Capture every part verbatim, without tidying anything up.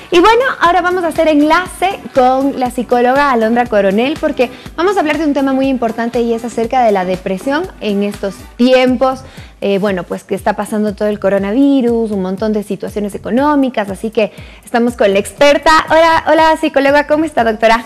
Y bueno, ahora vamos a hacer enlace con la psicóloga Alondra Coronel porque vamos a hablar de un tema muy importante y es acerca de la depresión en estos tiempos. Eh, bueno, pues que está pasando todo el coronavirus, un montón de situaciones económicas, así que estamos con la experta. Hola, hola psicóloga, ¿cómo está, doctora?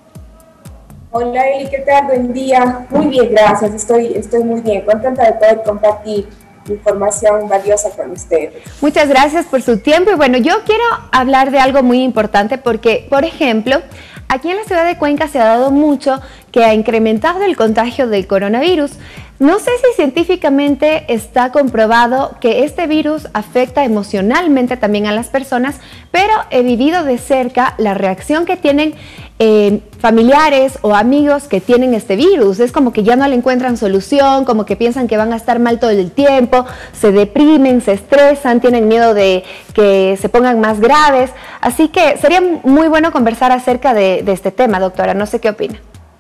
Hola Eli, ¿qué tal? Buen día. Muy bien, gracias. Estoy, estoy muy bien, contenta de poder compartir información valiosa con ustedes. Muchas gracias por su tiempo. Y bueno, yo quiero hablar de algo muy importante porque, por ejemplo, aquí en la ciudad de Cuenca se ha dado mucho que ha incrementado el contagio del coronavirus. No sé si científicamente está comprobado que este virus afecta emocionalmente también a las personas, pero he vivido de cerca la reacción que tienen eh, familiares o amigos que tienen este virus. Es como que ya no le encuentran solución, como que piensan que van a estar mal todo el tiempo, se deprimen, se estresan, tienen miedo de que se pongan más graves. Así que sería muy bueno conversar acerca de, de este tema, doctora. No sé qué opina.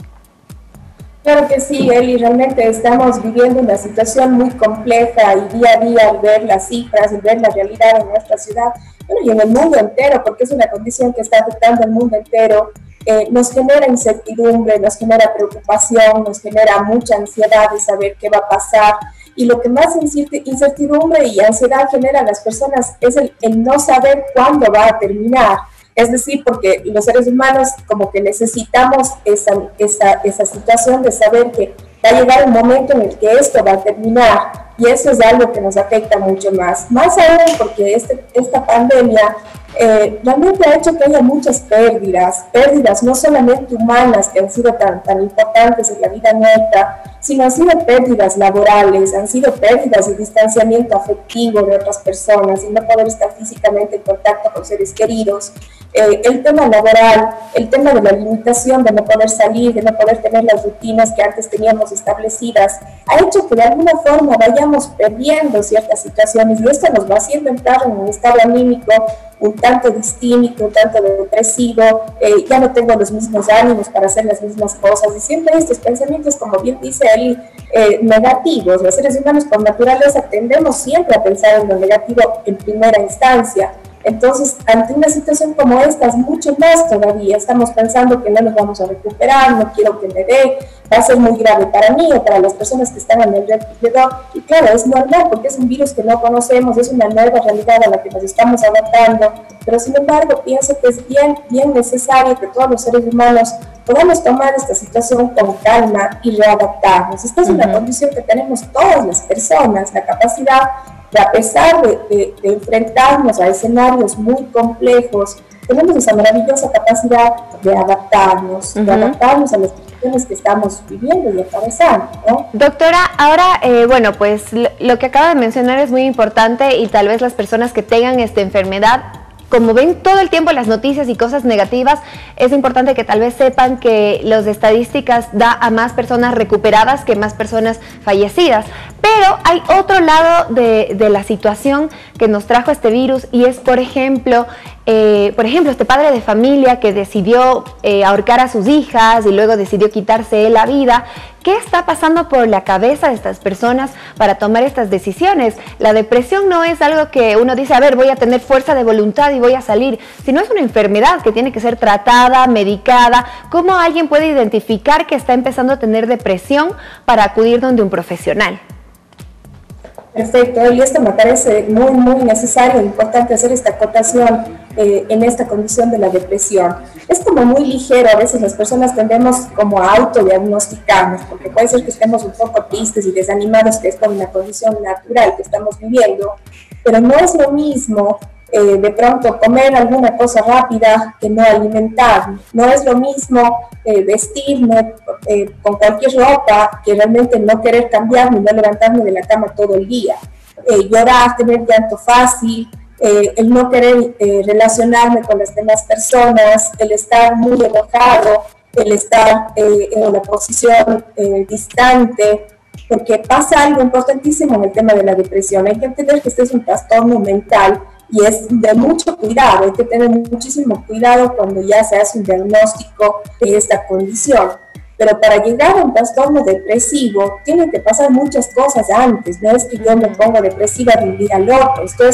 Claro que sí, Eli, realmente estamos viviendo una situación muy compleja y día a día al ver las cifras, al ver la realidad en nuestra ciudad, bueno, y en el mundo entero, porque es una condición que está afectando al mundo entero, eh, nos genera incertidumbre, nos genera preocupación, nos genera mucha ansiedad de saber qué va a pasar. Y lo que más incertidumbre y ansiedad genera a las personas es el, el no saber cuándo va a terminar. Es decir, porque los seres humanos como que necesitamos esa, esa, esa situación de saber que va a llegar un momento en el que esto va a terminar, y eso es algo que nos afecta mucho más. Más aún porque este, esta pandemia eh, realmente ha hecho que haya muchas pérdidas, pérdidas no solamente humanas que han sido tan, tan importantes en la vida nuestra, sino han sido pérdidas laborales, han sido pérdidas de distanciamiento afectivo de otras personas y no poder estar físicamente en contacto con seres queridos. Eh, el tema laboral, el tema de la limitación de no poder salir, de no poder tener las rutinas que antes teníamos establecidas, ha hecho que de alguna forma vayamos perdiendo ciertas situaciones y esto nos va haciendo entrar en un estado anímico un tanto distímico, un tanto depresivo, eh, ya no tengo los mismos ánimos para hacer las mismas cosas y siempre hay estos pensamientos, como bien dice Eli, eh, negativos. Los seres humanos por naturaleza tendemos siempre a pensar en lo negativo en primera instancia. Entonces, ante una situación como esta, es mucho más todavía. Estamos pensando que no nos vamos a recuperar, no quiero que me dé, va a ser muy grave para mí o para las personas que están a mi alrededor. Y claro, es normal porque es un virus que no conocemos, es una nueva realidad a la que nos estamos adaptando. Pero sin embargo, pienso que es bien, bien necesario que todos los seres humanos podamos tomar esta situación con calma y readaptarnos. Esta es una uh-huh. condición que tenemos todas las personas, la capacidad de, a pesar de, de, de enfrentarnos a escenarios muy complejos, tenemos esa maravillosa capacidad de adaptarnos, uh-huh. de adaptarnos a las situaciones que estamos viviendo y atravesando, ¿no? Doctora, ahora, eh, bueno, pues lo, lo que acaba de mencionar es muy importante y tal vez las personas que tengan esta enfermedad, como ven todo el tiempo las noticias y cosas negativas, es importante que tal vez sepan que las estadísticas da a más personas recuperadas que más personas fallecidas. Pero hay otro lado de, de la situación que nos trajo este virus y es, por ejemplo, eh, por ejemplo, este padre de familia que decidió eh, ahorcar a sus hijas y luego decidió quitarse la vida. ¿Qué está pasando por la cabeza de estas personas para tomar estas decisiones? La depresión no es algo que uno dice, a ver, voy a tener fuerza de voluntad y voy a salir, sino es una enfermedad que tiene que ser tratada, medicada. ¿Cómo alguien puede identificar que está empezando a tener depresión para acudir donde un profesional? Perfecto, y esto me parece muy, muy necesario e importante hacer esta acotación eh, en esta condición de la depresión. Es como muy ligero, a veces las personas tendemos como a autodiagnosticarnos, porque puede ser que estemos un poco tristes y desanimados, que es por una condición natural que estamos viviendo, pero no es lo mismo eh, de pronto comer alguna cosa rápida que no alimentarme, no es lo mismo eh, vestirme eh, con cualquier ropa que realmente no querer cambiarme y no levantarme de la cama todo el día, eh, llorar, tener llanto fácil, eh, el no querer eh, relacionarme con las demás personas, el estar muy enojado, el estar eh, en una posición eh, distante, porque pasa algo importantísimo en el tema de la depresión. Hay que entender que este es un trastorno mental y es de mucho cuidado, hay que tener muchísimo cuidado cuando ya se hace un diagnóstico de esta condición. Pero para llegar a un trastorno depresivo tienen que pasar muchas cosas antes, no es que yo me pongo depresiva de un día al otro, esto es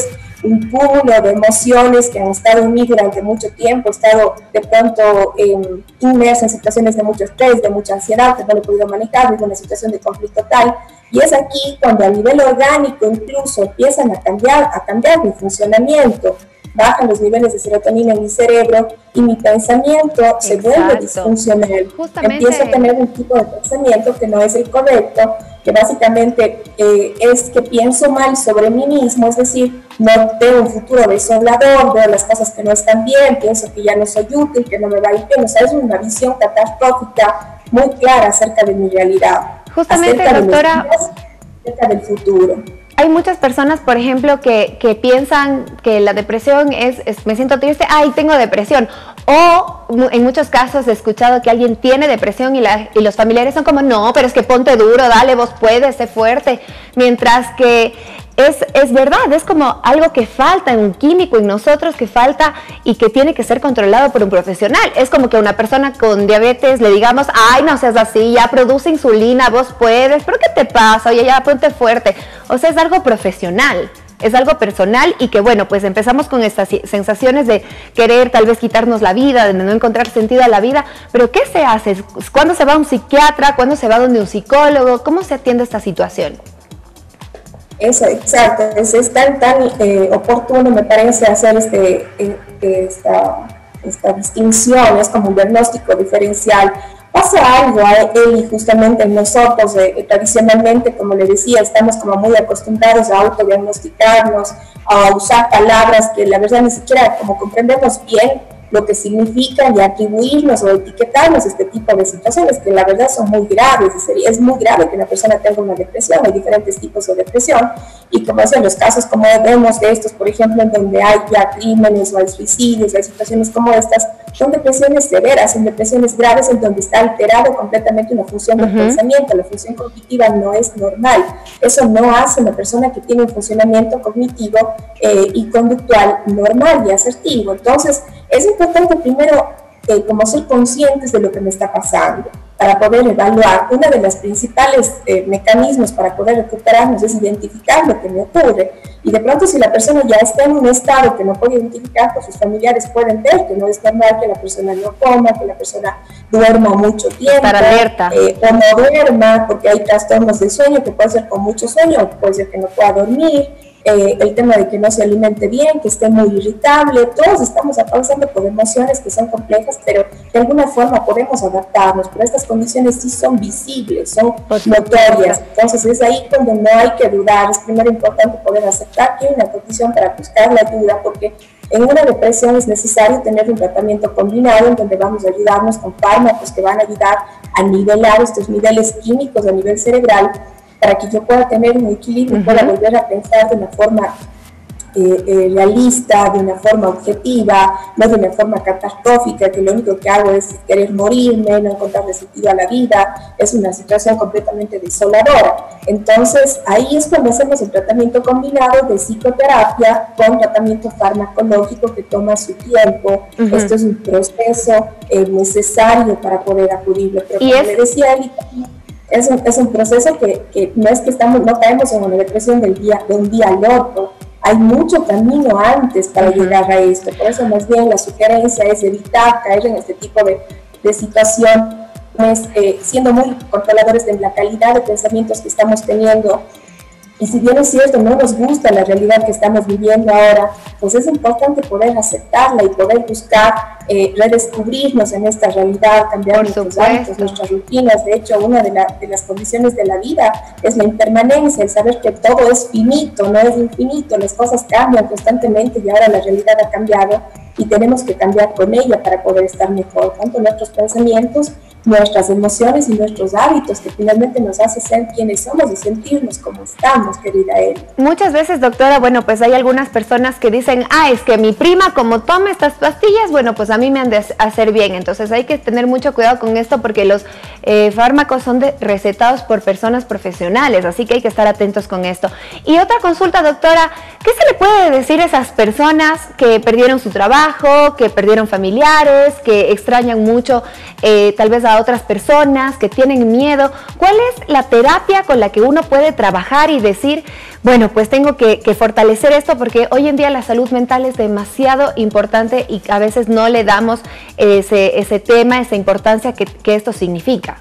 un cúmulo de emociones que han estado en mí durante mucho tiempo, he estado de pronto eh, inmersa en situaciones de mucho estrés, de mucha ansiedad, que no lo he podido manejar, vivo una situación de conflicto tal, y es aquí cuando a nivel orgánico incluso empiezan a cambiar, a cambiar mi funcionamiento, bajan los niveles de serotonina en mi cerebro y mi pensamiento Exacto. se vuelve disfuncional. Justamente. Empiezo a tener un tipo de pensamiento que no es el correcto, que básicamente eh, es que pienso mal sobre mí mismo, es decir, no veo un futuro desolador, veo las cosas que no están bien, pienso que ya no soy útil, que no me va a ir bien, o sea, es una visión catastrófica muy clara acerca de mi realidad. Justamente, acerca doctora, de los días, acerca del futuro. Hay muchas personas, por ejemplo, que, que piensan que la depresión es, es, me siento triste, ay, tengo depresión. O en muchos casos he escuchado que alguien tiene depresión y, la, y los familiares son como, no, pero es que ponte duro, dale, vos puedes, sé fuerte. Mientras que es, es verdad, es como algo que falta en un químico, en nosotros, que falta y que tiene que ser controlado por un profesional. Es como que a una persona con diabetes le digamos, ay, no seas así, ya produce insulina, vos puedes, pero ¿qué te pasa? Oye, ya ponte fuerte. O sea, es algo profesional. Es algo personal y que, bueno, pues empezamos con estas sensaciones de querer tal vez quitarnos la vida, de no encontrar sentido a la vida, pero ¿qué se hace? ¿Cuándo se va a un psiquiatra? ¿Cuándo se va donde un psicólogo? ¿Cómo se atiende esta situación? Eso, exacto. Es, es tan, tan eh, oportuno, me parece, hacer este, eh, esta, esta distinción, es como un diagnóstico diferencial. Pasa algo a él y justamente nosotros, eh, tradicionalmente, como le decía, estamos como muy acostumbrados a autodiagnosticarnos, a usar palabras que la verdad ni siquiera como comprendemos bien lo que significan y atribuirnos o etiquetarnos este tipo de situaciones que la verdad son muy graves. Es muy grave que una persona tenga una depresión, hay diferentes tipos de depresión y como en los casos como vemos de estos, por ejemplo, en donde hay ya crímenes o hay suicidios, hay situaciones como estas, son depresiones severas, son depresiones graves en donde está alterado completamente una función del uh-huh. pensamiento, la función cognitiva no es normal. Eso no hace una persona que tiene un funcionamiento cognitivo eh, y conductual normal y asertivo. Entonces, es importante primero eh, como ser conscientes de lo que me está pasando para poder evaluar. Uno de los principales eh, mecanismos para poder recuperarnos es identificar lo que me ocurre y de pronto si la persona ya está en un estado que no puede identificar, pues sus familiares pueden ver que no es normal que la persona no coma, que la persona duerma mucho tiempo, estar alerta. Eh, o no duerma, porque hay trastornos de sueño que puede ser con mucho sueño o puede ser que no pueda dormir. Eh, el tema de que no se alimente bien, que esté muy irritable, todos estamos pasando por emociones que son complejas, pero de alguna forma podemos adaptarnos, pero estas condiciones sí son visibles, son notorias, entonces es ahí donde no hay que dudar, es primero importante poder aceptar que hay una condición para buscar la ayuda, porque en una depresión es necesario tener un tratamiento combinado en donde vamos a ayudarnos con fármacos que van a ayudar a nivelar estos niveles químicos a nivel cerebral, para que yo pueda tener un equilibrio y uh-huh. pueda volver a pensar de una forma eh, eh, realista, de una forma objetiva, no de una forma catastrófica, que lo único que hago es querer morirme, no encontrarle sentido a la vida, es una situación completamente desoladora. Entonces, ahí es cuando hacemos el tratamiento combinado de psicoterapia con tratamiento farmacológico que toma su tiempo. Uh-huh. Esto es un proceso eh, necesario para poder acudirlo. Pero como es... le decía Eli, Es un, es un proceso que, que no es que estamos, no caemos en una depresión del día, de un día al otro. Hay mucho camino antes para uh-huh. llegar a esto. Por eso más bien la sugerencia es evitar caer en este tipo de, de situaciones, eh, siendo muy controladores de la calidad de pensamientos que estamos teniendo. Y si bien es cierto, no nos gusta la realidad que estamos viviendo ahora, pues es importante poder aceptarla y poder buscar eh, redescubrirnos en esta realidad, cambiar Por nuestros supuesto. hábitos, nuestras rutinas. De hecho, una de, la, de las condiciones de la vida es la impermanencia, el saber que todo es finito, no es infinito, las cosas cambian constantemente y ahora la realidad ha cambiado y tenemos que cambiar con ella para poder estar mejor, tanto nuestros pensamientos, nuestras emociones y nuestros hábitos, que finalmente nos hace ser quienes somos y sentirnos como estamos, querida Eli. Muchas veces, doctora, bueno, pues hay algunas personas que dicen, ah, es que mi prima como toma estas pastillas, bueno, pues a mí me han de hacer bien. Entonces hay que tener mucho cuidado con esto porque los eh, fármacos son de, recetados por personas profesionales, así que hay que estar atentos con esto. Y otra consulta, doctora, ¿qué se le puede decir a esas personas que perdieron su trabajo, que perdieron familiares, que extrañan mucho, eh, tal vez a a otras personas, que tienen miedo. ¿Cuál es la terapia con la que uno puede trabajar y decir, bueno, pues tengo que, que fortalecer esto, porque hoy en día la salud mental es demasiado importante y a veces no le damos ese, ese tema, esa importancia que, que esto significa?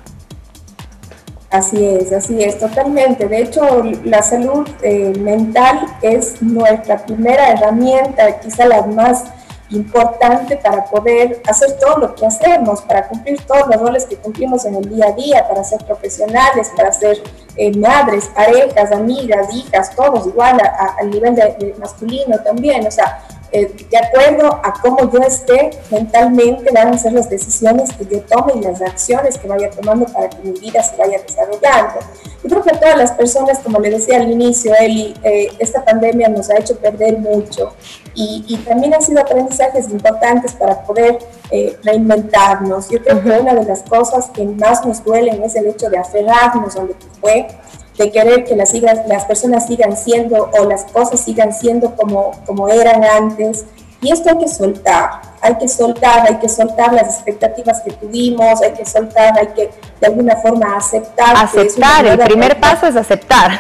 Así es, así es, totalmente. De hecho, la salud eh, mental es nuestra primera herramienta, quizá la más importante para poder hacer todo lo que hacemos, para cumplir todos los roles que cumplimos en el día a día, para ser profesionales, para ser eh, madres, parejas, amigas, hijas, todos igual al nivel de, de masculino también. O sea, eh, de acuerdo a cómo yo esté mentalmente van a ser las decisiones que yo tome y las acciones que vaya tomando para que mi vida se vaya desarrollando. Yo creo que a todas las personas, como le decía al inicio, Eli, eh, esta pandemia nos ha hecho perder mucho y, y también han sido aprendizajes importantes para poder eh, reinventarnos. Yo creo que una de las cosas que más nos duelen es el hecho de aferrarnos a lo que fue, de querer que las, las personas sigan siendo o las cosas sigan siendo como, como eran antes. Y esto hay que soltar, hay que soltar, hay que soltar las expectativas que tuvimos, hay que soltar, hay que de alguna forma aceptar. Aceptar, el primer paso es aceptar.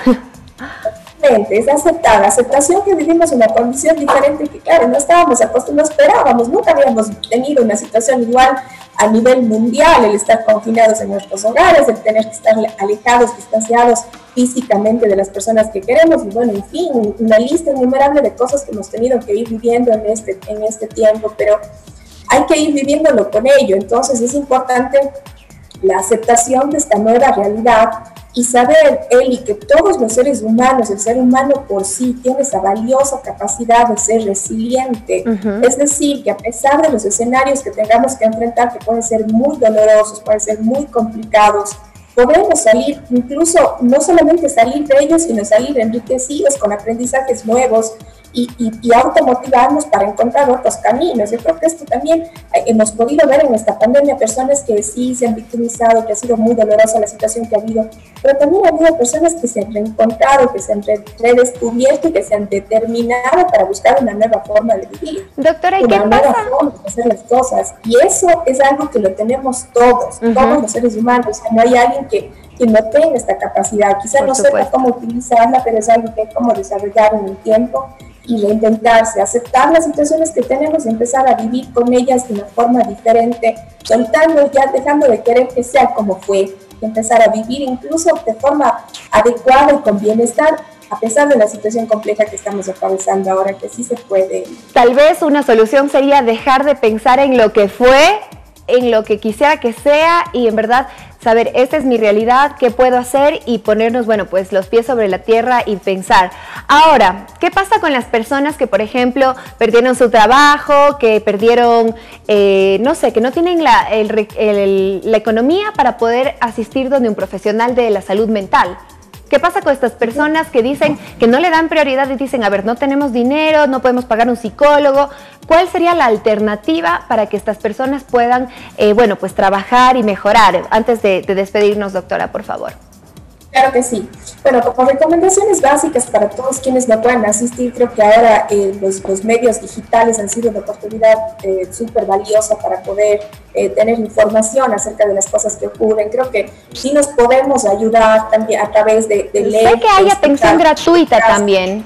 Es aceptar, aceptación que vivimos una condición diferente que claro, no estábamos acostumbrados, no esperábamos, nunca habíamos tenido una situación igual a nivel mundial, el estar confinados en nuestros hogares, el tener que estar alejados, distanciados físicamente de las personas que queremos, y bueno, en fin, una lista innumerable de cosas que hemos tenido que ir viviendo en este, en este tiempo, pero hay que ir viviéndolo con ello. Entonces es importante la aceptación de esta nueva realidad y saber, Eli, que todos los seres humanos, el ser humano por sí, tiene esa valiosa capacidad de ser resiliente. Uh-huh. Es decir, que a pesar de los escenarios que tengamos que enfrentar, que pueden ser muy dolorosos, pueden ser muy complicados, podemos salir, incluso no solamente salir de ellos, sino salir enriquecidos con aprendizajes nuevos y, y, y automotivarnos para encontrar otros caminos. Yo creo que esto también eh, hemos podido ver en esta pandemia, personas que sí se han victimizado, que ha sido muy dolorosa la situación que ha habido, pero también ha habido personas que se han reencontrado, que se han redescubierto y que se han determinado para buscar una nueva forma de vivir. Doctora, ¿y una qué nueva pasa? forma de hacer las cosas. Y eso es algo que lo tenemos todos, uh-huh. todos los seres humanos. O sea, no hay alguien que, que no tenga esta capacidad. Quizá Por no supuesto. sepa cómo utilizarla, pero es algo que hay como desarrollar en el tiempo y reinventarse, aceptar las situaciones que tenemos y empezar a vivir con ellas de una forma diferente, soltando ya, dejando de querer que sea como fue, y empezar a vivir incluso de forma adecuada y con bienestar, a pesar de la situación compleja que estamos atravesando ahora, que sí se puede. Tal vez una solución sería dejar de pensar en lo que fue, en lo que quisiera que sea y en verdad saber, esta es mi realidad, qué puedo hacer y ponernos, bueno, pues los pies sobre la tierra y pensar. Ahora, ¿qué pasa con las personas que, por ejemplo, perdieron su trabajo, que perdieron, eh, no sé, que no tienen la, el, el, la economía para poder asistir donde un profesional de la salud mental? ¿Qué pasa con estas personas que dicen que no le dan prioridad y dicen, a ver, no tenemos dinero, no podemos pagar un psicólogo? ¿Cuál sería la alternativa para que estas personas puedan, eh, bueno, pues trabajar y mejorar? Antes de, de despedirnos, doctora, por favor. Claro que sí. Bueno, como recomendaciones básicas para todos quienes no puedan asistir, creo que ahora eh, los, los medios digitales han sido una oportunidad eh, súper valiosa para poder eh, tener información acerca de las cosas que ocurren. Creo que sí nos podemos ayudar también a través de, de leer. Sé que hay atención gratuita también.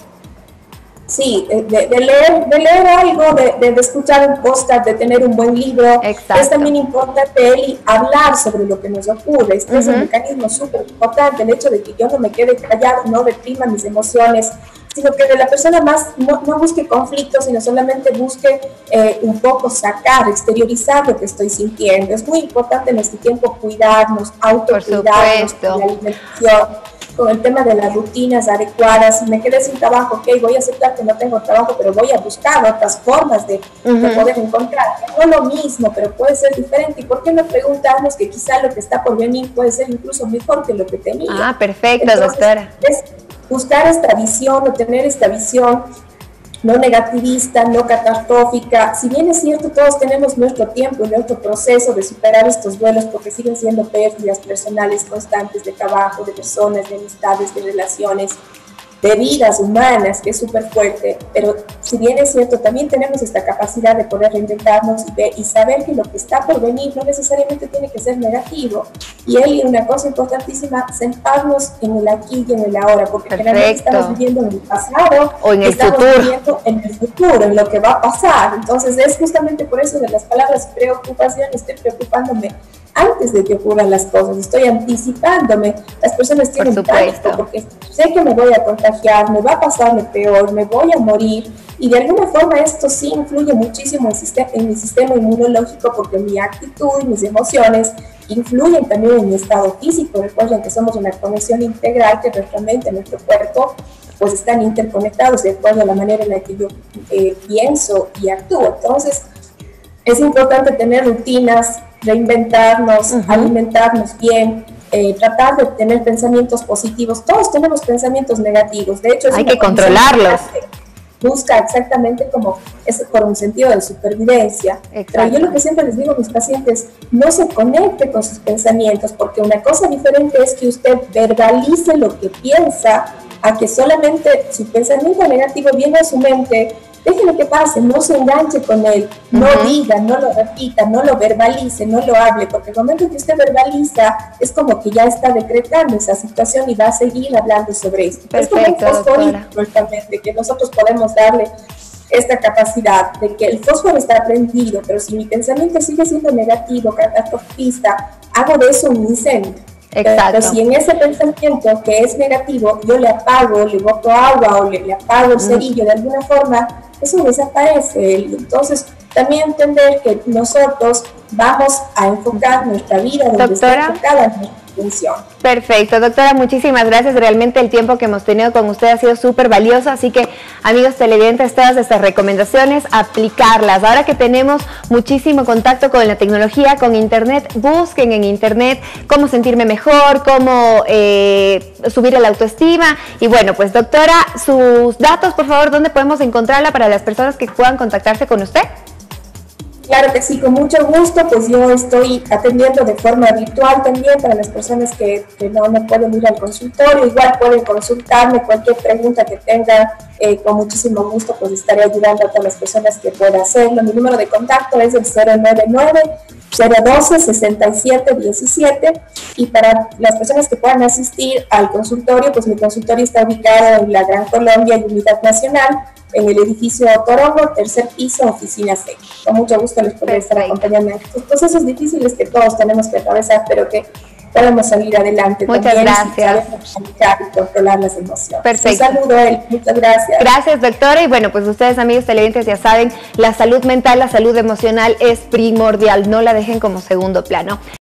Sí, de, de, leer, de leer algo, de, de, de escuchar un podcast, de tener un buen libro. Exacto. Es también importante, Eli, hablar sobre lo que nos ocurre. Este uh-huh. es un mecanismo súper importante, el hecho de que yo no me quede callado, no reprima mis emociones, sino que de la persona más no, no busque conflictos, sino solamente busque eh, un poco sacar, exteriorizar lo que estoy sintiendo. Es muy importante en este tiempo cuidarnos, autocuidarnos, con la alimentación, con el tema de las rutinas adecuadas. Si me quedé sin trabajo, ok, voy a aceptar que no tengo trabajo, pero voy a buscar otras formas de, uh-huh. de poder encontrar. No lo mismo, pero puede ser diferente. ¿Y por qué no preguntarnos que quizá lo que está por venir puede ser incluso mejor que lo que tenía? Ah, perfecto, Entonces, doctora. Es buscar esta visión o tener esta visión no negativista, no catastrófica. Si bien es cierto, todos tenemos nuestro tiempo y nuestro proceso de superar estos duelos, porque siguen siendo pérdidas personales constantes de trabajo, de personas, de amistades, de relaciones. de vidas humanas, que es súper fuerte, pero si bien es cierto, también tenemos esta capacidad de poder reinventarnos y, ver, y saber que lo que está por venir no necesariamente tiene que ser negativo. Y Eli, una cosa importantísima, sentarnos en el aquí y en el ahora, porque generalmente estamos viviendo en el pasado o en el estamos futuro. viviendo en el futuro, en lo que va a pasar. Entonces es justamente por eso de las palabras preocupación, estoy preocupándome antes de que ocurran las cosas, estoy anticipándome. Las personas tienen pánico porque sé que me voy a contagiar, me va a pasar lo peor, me voy a morir, y de alguna forma esto sí influye muchísimo en, sistema, en mi sistema inmunológico, porque mi actitud y mis emociones influyen también en mi estado físico. Recuerden que somos una conexión integral, que nuestra mente y nuestro cuerpo pues están interconectados de acuerdo a la manera en la que yo eh, pienso y actúo. Entonces es importante tener rutinas, reinventarnos, uh-huh. alimentarnos bien, eh, tratar de tener pensamientos positivos. Todos tenemos pensamientos negativos, de hecho es hay que controlarlos. Busca exactamente como es por un sentido de supervivencia. Exacto. Pero yo lo que siempre les digo a mis pacientes, no se conecte con sus pensamientos, porque una cosa diferente es que usted verbalice lo que piensa, a que solamente su pensamiento negativo viene a su mente. Déjeme que pase, no se enganche con él, no uh-huh. diga, no lo repita, no lo verbalice, no lo hable, porque el momento que usted verbaliza es como que ya está decretando esa situación y va a seguir hablando sobre esto. Perfecto, es como un fosforito, justamente, que nosotros podemos darle esta capacidad de que el fósforo está prendido, pero si mi pensamiento sigue siendo negativo, catastrofista, hago de eso un incendio. Exacto. Pero si en ese pensamiento que es negativo yo le apago, le boto agua o le, le apago el cerillo, mm. de alguna forma, eso desaparece. Entonces también entender que nosotros vamos a enfocar nuestra vida donde Doctora. está enfocada nuestra atención. Perfecto, doctora, muchísimas gracias. Realmente el tiempo que hemos tenido con usted ha sido súper valioso, así que amigos televidentes, todas estas recomendaciones, aplicarlas. Ahora que tenemos muchísimo contacto con la tecnología, con internet, busquen en internet cómo sentirme mejor, cómo eh, subir la autoestima. Y bueno, pues doctora, sus datos, por favor, ¿dónde podemos encontrarla para las personas que puedan contactarse con usted? Claro que sí, con mucho gusto. Pues yo estoy atendiendo de forma virtual también para las personas que, que no, no pueden ir al consultorio. Igual pueden consultarme cualquier pregunta que tengan, eh, con muchísimo gusto pues estaré ayudando a todas las personas que puedan hacerlo. Mi número de contacto es el cero nueve nueve, cero uno dos, seis siete uno siete, y para las personas que puedan asistir al consultorio, pues mi consultorio está ubicado en la Gran Colombia y Unidad Nacional, en el edificio Torongo, tercer piso, oficina C. Con mucho gusto les podré estar acompañando en estos procesos difíciles que todos tenemos que atravesar, pero que podemos salir adelante. Muchas también, gracias. Y controlar las emociones. Perfecto. Un saludo, él. Muchas gracias. Gracias, doctora. Y bueno, pues ustedes, amigos televidentes, ya saben, la salud mental, la salud emocional es primordial. No la dejen como segundo plano.